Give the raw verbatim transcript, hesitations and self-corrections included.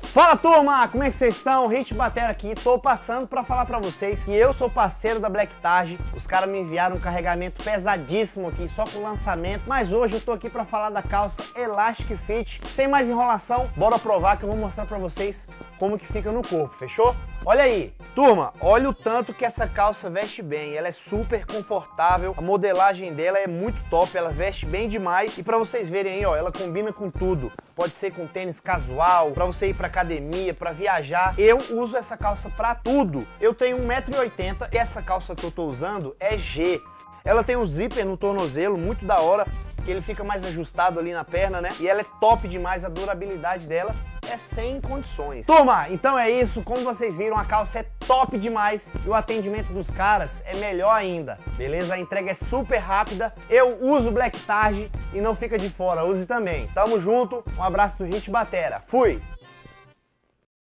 Fala turma, como é que vocês estão? Hit Batera aqui, tô passando pra falar pra vocês que eu sou parceiro da Black Target. Os caras me enviaram um carregamento pesadíssimo aqui, só com lançamento, mas hoje eu tô aqui pra falar da calça Elastic Fit. Sem mais enrolação, bora provar que eu vou mostrar pra vocês como que fica no corpo, fechou? Olha aí, turma, olha o tanto que essa calça veste bem, ela é super confortável, a modelagem dela é muito top, ela veste bem demais e pra vocês verem aí, ó, ela combina com tudo, pode ser com tênis casual, pra você ir pra academia, pra viajar, eu uso essa calça pra tudo. Eu tenho um metro e oitenta e essa calça que eu tô usando é G, ela tem um zíper no tornozelo, muito da hora, que ele fica mais ajustado ali na perna, né? E ela é top demais, a durabilidade dela é sem condições. Turma, então é isso, como vocês viram, a calça é top demais e o atendimento dos caras é melhor ainda, beleza? A entrega é super rápida, eu uso Black Target e não fica de fora, use também. Tamo junto, um abraço do Hit Batera, fui!